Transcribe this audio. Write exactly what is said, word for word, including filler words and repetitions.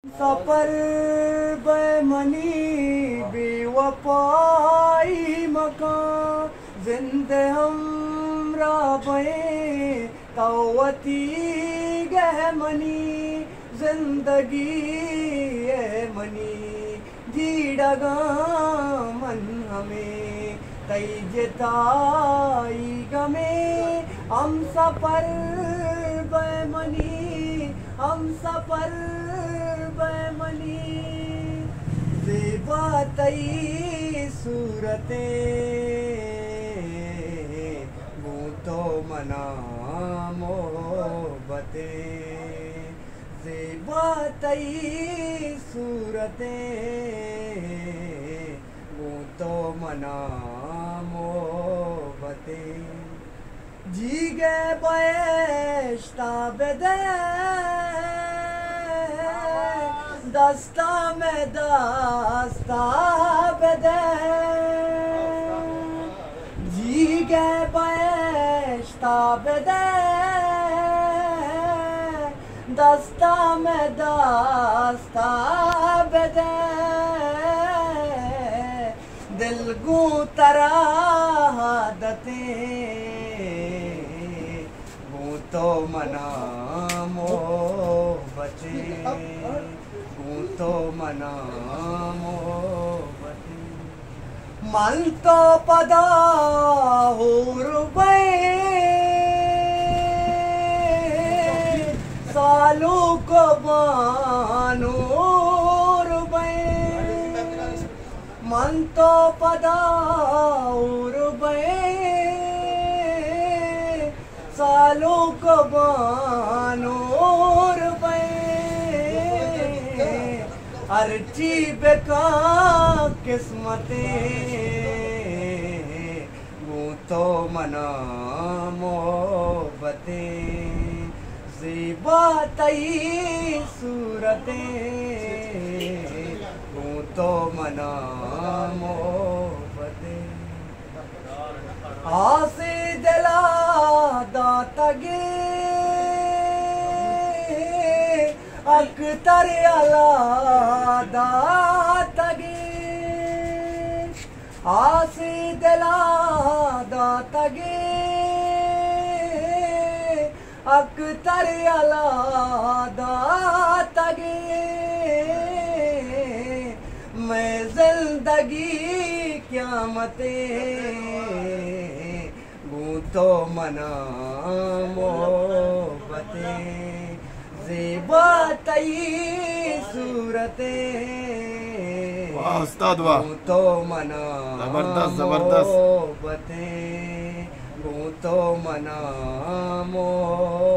सफर बेमनी बेवफाई मकान जिंदे हमरा बे तवती गहमनी जिंदगी है मनी जीडगा मन हमें तैजताई गमे हम सफर बेमनी हम सफर बेमनी ज़ेबा तई सूरतें वो तो मना मोहब्बतें ज़ेबा तई सूरतें वो तो मना मोहब्बतें जी गए बयश्ता बेदे दस्ता में दस्ता बेदे जी गए बयश्ता बेदे दस्ता में दस्ता बेदे दिल गू तराहदते गू तो मना मोहब्बते गू तो मना मोहब्बते मन तो पदा हो रुबे सालों को बानो मन तो पदा रुबे सालों को बानो रुबे अर्ची बेका किस्मतें वो तो मना मोहब्बतें ज़ेबा तई सूरतें वो तो मना मोहब्बतें आसे दिला दातगे अख्तर अला दातगे आसे दिला दातगे अख्तर अला दातगे मैं जिंदगी क़यामतें वो तो मना मोहब्बतें ज़ेबा तई सूरतें वाह उस्ताद वाह वो तो मना जबरदस्त जबरदस्त मोहब्बतें वो तो मना मोहब्बतें।